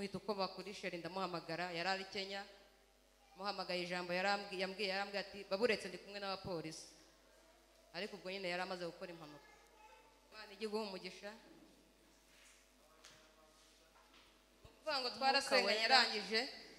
muhita uko bakuri sheri ndamuhamagara yari ari Kenya muhamagaye ijambo yambwiye ati baburetse ndi kumwe n'abapolisi ariko ubwo nyine yari amaze gukora impanuka Imana ijye guha umugisha kuvuga ngo twarasenganye yarangije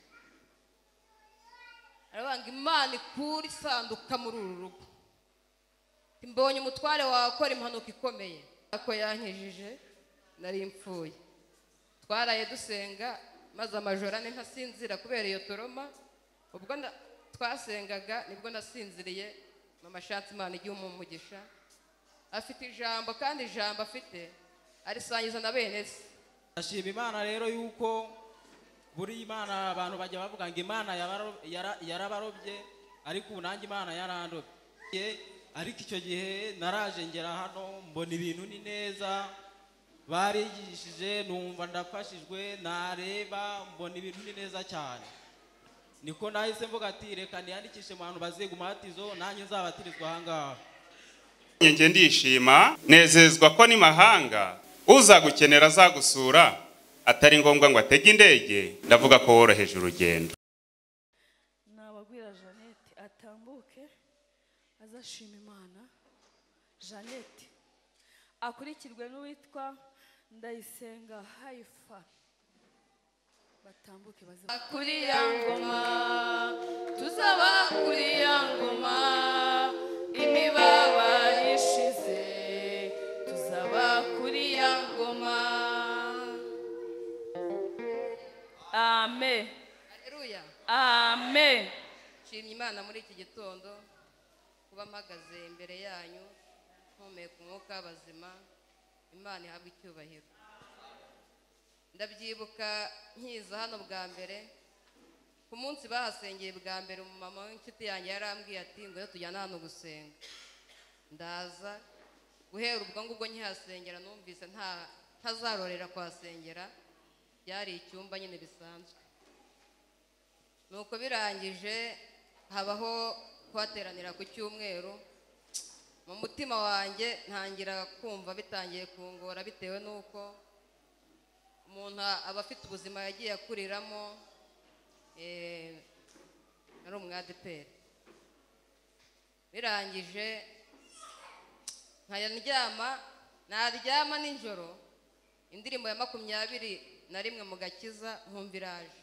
arabanga Imana ikura isanduka muri uru rugo mbonye umutware wawe akora impanuka ikomeye ako yankijije nari mpfuye twaraye dusenga maze amajoro ane ntasinzira kubera iyo toroma ubwo twasengaga nibwo nasinziriye mama Shansi Imana ijye umugisha afite ijambo kandi ijambo afite arisangiza na bene se ashima Imana rero yuko buri Imana abantu bajya bavuga ngo Imana yarabarobye ariko nanjye Imana yarandobye ariko icyo gihe naraje ngera hano mbona ibintu ni neza barigishije numva ndafashijwe nareba mbona ibintu ni neza cyane niko nahise mvuga ati reka niyandikishe mu bantu baziga umubatizo nanjye nzabatirizwa ahangaha njye ndishima nezezwa ko ni mahanga uzagukenera azagusura atari ngombwa ngo atege indege ndavuga ko woroheje urugendo nabagwira Jeannette atambuke azashima Imana Jeannette akurikirwe n'uwitwa Ndayisenga Haifa batambuke kuri ya ngoma tuzaba kuri ya ngoma imibabaro ishize tuzaba kuri ya ngoma amen haleluya amen nshimye Imana muri iki gitondo kuba mpagaze imbere yanyu mpumeka umwuka w'abazima Imana ihabwe icyubahiro ndabyibuka nkiza hano bwa mbere ku munsi bahasengeye bwa mbere umumama w'inshuti yanjye yarambwiye ati ngo tujyane hano gusenga ndaza guhera ubwo ngubwo nkihasengera numvise ntazarorera kuhasengera byari icyumba nyine bisanzwe nuko birangije habaho kuhateranira ku cyumweru mu mutima wanjye ntangira kumva bitangiye kungora bitewe n'uko umuntu aba afite ubuzima yagiye akuriramo ari umwadeperi birangije naryama nijoro indirimbo ya 21 mu Gakiza nkumva iraje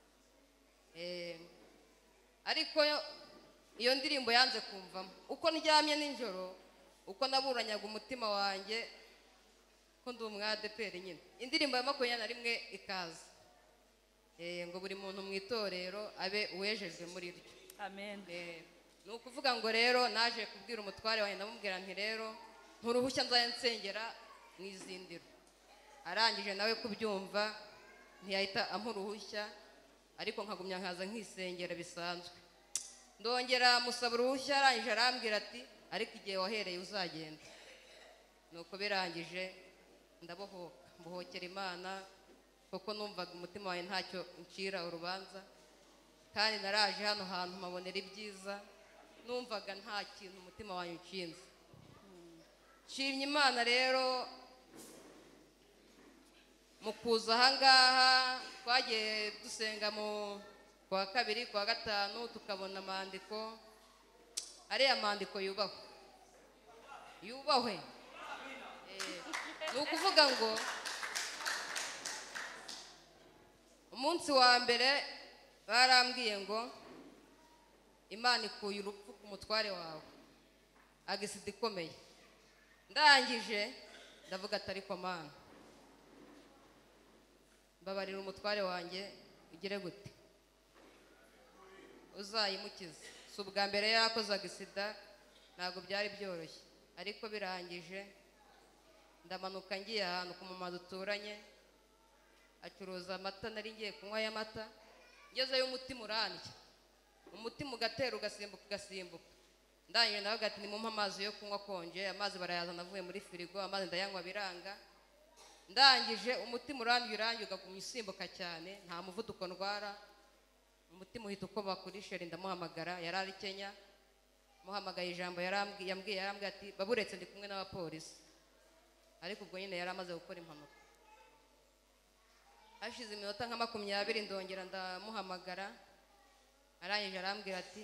ariko iyo ndirimbo yanze kumvamo uko ndyamye nijoro uko naburanyaga umutima wanjye ko ndi umwadeperi nyine indirimbo ya 21 ikaza ngo buri muntu mu itorero abe uwejejwe muri ryo amen ni ukuvuga ngo rero naje kubwira umutware wanjye ndamubwira nti rero nturuhushya nzaye nsengera mu izindiro arangije nawe kubyumva ntiyahita ampuruhushya ariko nkagumya nkaza nkisengera bisanzwe ndongera musaba uruhushya arangije arambwira ati ariko igihe wahereye uzagenda nuko birangije mbohokera Imana kuko numvaga umutima wawe ntacyo ncira urubanza kandi naraje hano hantu mpabonera ibyiza numvaga nta kintu umutima wawe unshinze nshimye Imana rero mu kuza ahangaha twagiye dusenga mu kwa kabiri kwa gatanu tukabona amandiko ariya mandiko yubahwe ni ukuvuga ngo umunsi wa mbere barambwiye ngo Imana ikuye urupfu ku mutware wawe agisida ikomeye ndangije ndavuga atari ko Mana mbabarira umutware wanjye ugire gute uzayimukiza si ubwa mbere yakoze agisida ntabwo byari byoroshye ariko birangije ndamanuka ngiye ahantu ku mama duturanye acuruza amata nari ngiye kunywa y'amata ngezeyo umutima urandya umutima ugatera ugasimbuka ndangije nawe ati nimumpe amazi yo kunywa konje amazi barayazana avuye muri firigo amazi ndayanywa biranga ndangije umutima urangiye ugagumya usimbuka cyane nta muvuduko ndwara umutima uhita uko bakuri sheri ndamuhamagara yari ari Kenya muhamagaye ijambo yambwiye ati baburetse ndi kumwe n'abapolisi ariko ubwo nyine yari amaze gukora impanuka hashize iminota nka 20 ndongera ndamuhamagara, arangije arambwira ati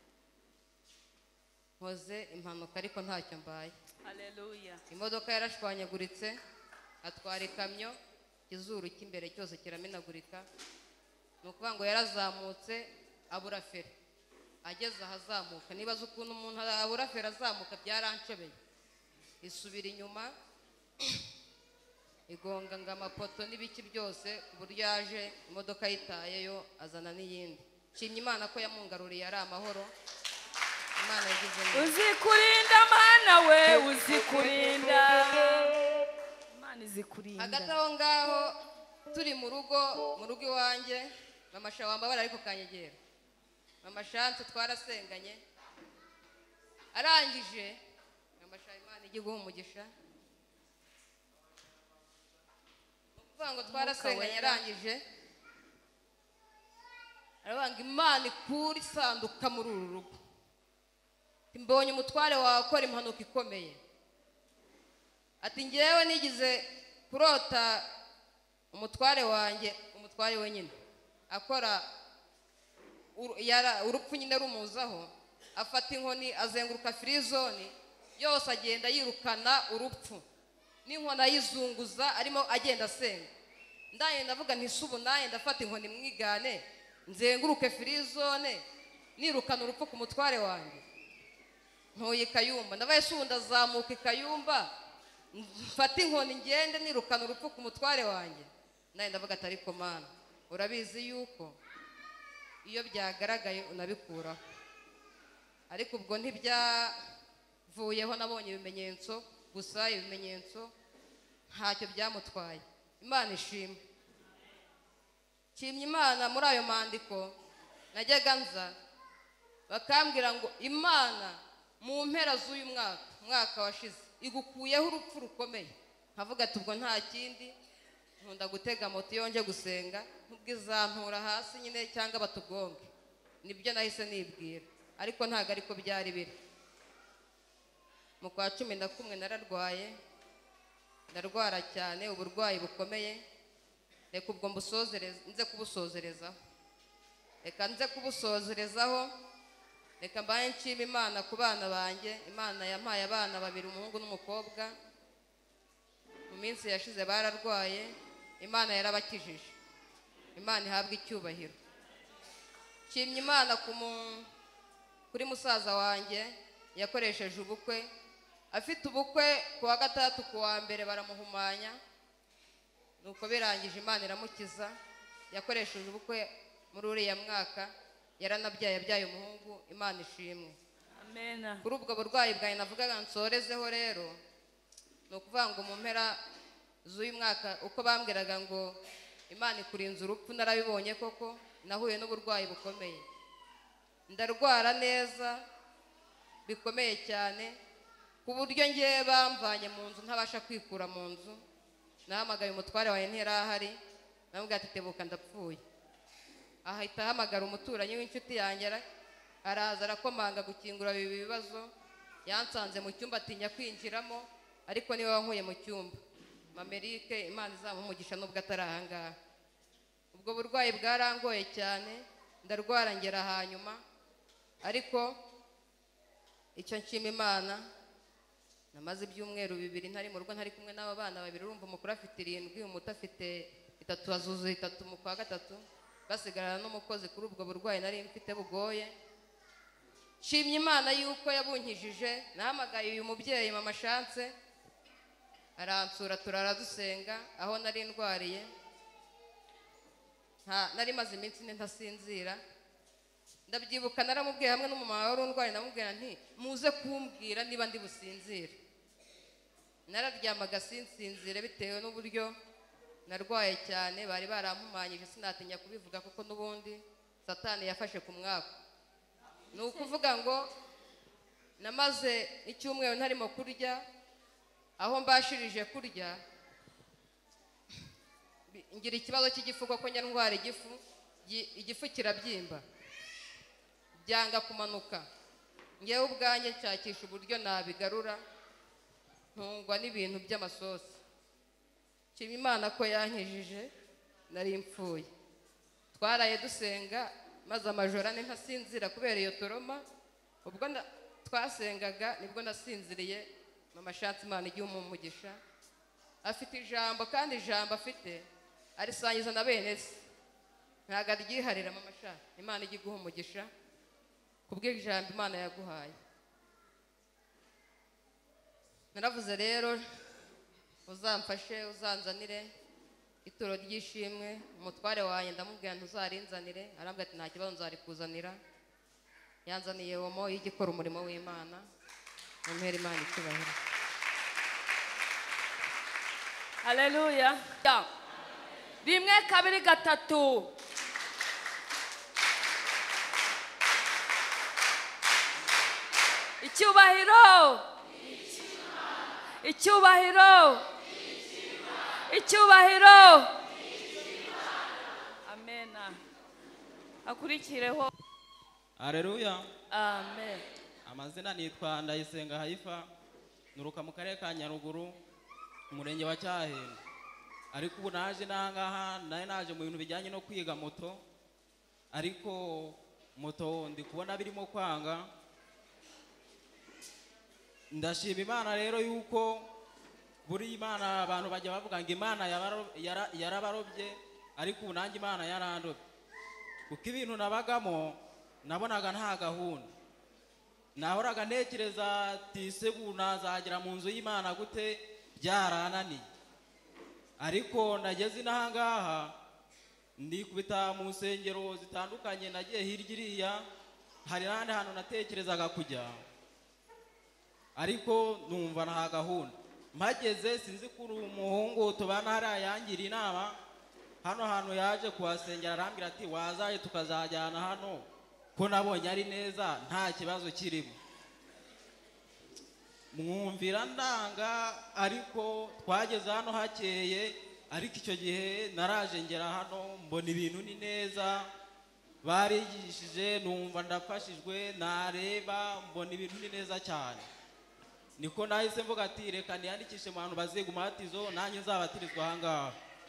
nkoze impanuka ariko ntacyo mbaye. Haleluya. Imodoka yarashwanyaguritse, atwara ikamyo, izuru cy'imbere cyose kiramenagurika. Nukuvuga ngo yarazamutse abura feri, ageze ahazamuka nibaza ukuntu umuntu abura feri azamuka, byaranshobeye. Isubira inyuma igonga ngo amapoto n'ibiki byose, ku buryo yaje imodoka yitayeyo azana n'iyindi. Nshimye Imana ko yamungaruriye ari amahoro. Imana yagize neza. Uzikurinda mana we, uzikurinda. Imana izikurinda. Hagati aho ngaho turi mu rugo iwanjye, mama Sha wambabara ariko kanyegera. Mama Sha twarasenganye, arangije mama Sha Imana igi guha umugisha. Ngo twarasenganye, arangije arabanga Imana ikura isanduka muri uru rugo. Mbonye umutware wawe akora impanuka ikomeye. Ati ngewe nigize kurota umutware wanjye, umutware wenyine akora urupfu nyine rumuzaho, afata inkoni azenguruka firizone yose, agenda yirukana urupfu n'inkona yizunguza arimo agenda asenga. Ndaye ndavuga nti subu naye ndafata inkoni mwigane nzenguruke firizone nirukana urupfu ku mutware wanjye. Ntuye Kayumba, ndabaye subu ndazamuka Kayumba mfata inkoni ngende nirukana urupfu ku mutware wanjye. Ndaye ndavuga ati ariko Mana, urabizi yuko iyo byagaragaye unabikuraho. Ariko ubwo ntibyavuyeho, nabonye ibimenyetso gusa, ibimenyetso ntacyo byamutwaye. Imana ishimwe. Nshimye Imana muri ayo mandiko najyaga nza bakambwira ngo Imana mu mpera z'uyu mwaka washize igukuyeho urupfu rukomeye. Nkavuga ati ubwo nta kindi, nkunda gutega moto iyo nje gusenga, ntubwizantura hasi nyine cyangwa batugonge. Nibyo nahise nibwira, ariko ntago ariko byari biri. Mu kwa 11 nararwaye, ndarwara cyane, uburwayi bukomeye. Reka ubwo nze kubusozerezaho. Reka nze kubusozerezaho. Reka mbaye nshima Imana ku bana banjye. Imana yampaye abana 2, umuhungu n'umukobwa. Mu minsi yashize bararwaye, Imana yarabakijije. Imana ihabwe icyubahiro. Nshimye Imana kuri musaza wanjye yakoresheje ubukwe. Afite ubukwe ku wa gatatu, ku wa mbere baramuhumanya, nuko birangije Imana iramukiza. Yakoresheje ubukwe muri uriya mwaka, yaranabyaye umuhungu. Imana ishimwe. Amen. Kuri ubwo burwayi bwawe navugaga nsorezeho rero, nukuvuga ngo mu mpera z'uyu mwaka uko bambwiraga ngo Imana ikurinze urupfu, narabibonye koko. Nahuye n'uburwayi bukomeye, ndarwara neza bikomeye cyane, ku buryo ngiye bamvanye mu nzu ntabasha kwikura mu nzu. Nahamagaye umutware wawe ntirahari, namubwira ati tebuka ndapfuye. Ahita ahamagara umuturanyi w'inshuti yanjye, araza arakomanga gukingura ibi bibazo. Yansanze mu cyumba atinya kwinjiramo, ariko niwe wankuye mu cyumba. Mamerike, Imana izamumugisha nubwo atari ahangaha. Ubwo burwayi bwarangoye cyane, ndarwara ngera hanyuma, ariko icyo nshima Imana, namaze ibyumweru 2 ntari mu rugo, ntari kumwe n'aba bana 2. Urumva umukuru afite 7, umuto afite 3, azuzuye 3 mu kwa gatatu, basigarana n'umukozi kuri ubwo burwayi nari mfite bugoye. Nshimye Imana yuko yabunkijije. Nahamagaye uyu mubyeyi mama Chance, aransura turara dusenga aho nari ndwariye. Nari maze iminsi ntasinzira. Ndabyibuka naramubwiye hamwe n'umumama wari undwari, namubwira nti muze kumbwira niba ndi businzire. Nararyamaga sinsinzire bitewe n'uburyo narwaye cyane. Bari barampumanyije, sinatinya kubivuga kuko n'ubundi Satani yafashe ku mwaka. Ni ukuvuga ngo namaze icyumweru ntarimo kurya. Aho mbashirije kurya ngira ikibazo cy'igifu, kuko njya ndwara igifu kirabyimba, byanga kumanuka. Ngewe ubwanjye nshakisha uburyo nabigarura, ntungwa n'ibintu by'amasosi. Nshima Imana ko yankijije. nari mpfuye. Twaraye dusenga maze amajoro ane ntasinzira kubera iyo toroma. Ubwo twasengaga nibwo nasinziriye. Mama Shansi Imana igihe umugisha, afite ijambo kandi ijambo afite arisangiza na bene se, ntabwo aryiharira. Mama Shansi Imana igihe umugisha kubw'ijambo Imana yaguhaye. Naravuze rero uzamfashe uzanzanire ituro ry'ishimwe. Umutware wanjye ndamubwira ntuzarinzanire, arambwira ati nta kibazo nzarikuzanira. Yanzaniye omo y'igikora umurimo w'Imana. Mumpera Imana icyubahiro. Haleluya. Rimwe kabiri gatatu. Icyubahiro. Icyubahiro. Icyubahiro. Amena. Akurikireho. Haleluya. Amen. Amazina nitwa Ndayisenga Haifa, nuruka mu karere ka Nyaruguru, umurenge wa Cyahenda. Ariko ubu naje nangaha naje mu bintu bijyanye no kwiga moto, ariko moto ndi kubona birimo kwanga. Ndashima Imana rero yuko buri Imana abantu bajya bavuga ngo Imana yarabarobye, ariko ubu nanjye Imana yarandobye. Kuko ibintu nabagamo nabonaga nta gahunda. Nahoraga ntekereza ati se nazagera mu nzu y'Imana gute, byarananiye. Ariko nageze inahangaha ndikubita mu nsengero zitandukanye, nagiye hirya iriya, hari n'ahandi hantu natekerezaga kujya, ariko numva nta gahunda. Mpageze sinzi kuri umuhungu tubana hariya yangira inama, hano hantu yaje kuhasengera arambwira ati wazaje tukazajyana hano ko nabonye ari neza nta kibazo kirimo. Mwumvira ndanga, ariko twageze hano hakeye. Ariko icyo gihe naraje ngera hano mbona ibintu ni neza, barigishije numva ndafashijwe, nareba mbona ibintu ni neza cyane. Niko nahise mvuga ati reka niyandikishe mu bantu baziga umubatizo nanjye nzabatirizwa ahangaha.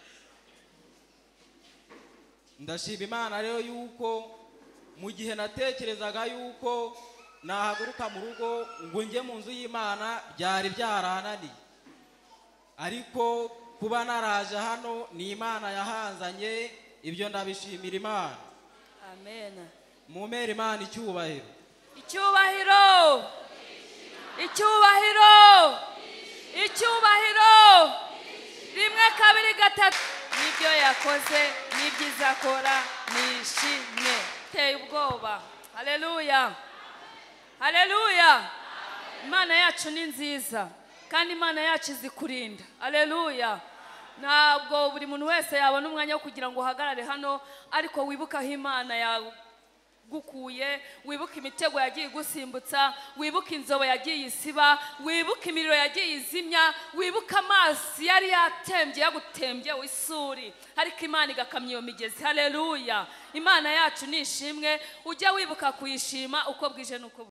Ndashima Imana rero yuko mu gihe natekerezaga yuko nahaguruka mu rugo ngo njye mu nzu y'Imana byari byarananiye, ariko kuba naraje hano ni Imana yahanzanye, ibyo ndabishimira Imana. Amen. Mumpera Imana icyubahiro. Icyubahiro. Icyubahiro. Icyubahiro. Rimwe kabiri gatatu. Nibyo yakoze, nibyiza akora, nishimye. Teye ubwoba. Haleluya. Haleluya. Imana yacu ni nziza kandi Imana yacu izi kurinda. Haleluya. Ntabwo buri muntu wese yabona umwanya wo kugira ngo uhagarare hano, ariko wibuka aho Imana yagukuye, wibuka imitego yagiye gusimbutsa, wibuka inzobo yagiye isiba, wibuka imiriro yagiye izimya, wibuka amazi yari yatembye yagutembye wisuri, ariko Imana igakamya iyo migezi. Haleluya. Imana yacu nishimwe, ujya wibuka kuyishima uko bwije nuko